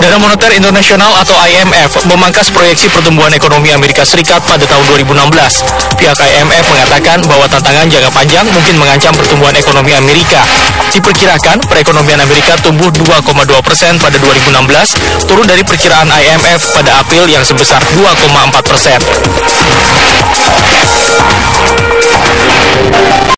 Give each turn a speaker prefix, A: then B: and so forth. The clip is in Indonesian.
A: Dana Moneter Internasional atau IMF memangkas proyeksi pertumbuhan ekonomi Amerika Serikat pada tahun 2016. Pihak IMF mengatakan bahwa tantangan jangka panjang mungkin mengancam pertumbuhan ekonomi Amerika. Diperkirakan perekonomian Amerika tumbuh 2,2% pada 2016, turun dari perkiraan IMF pada April yang sebesar 2,4%.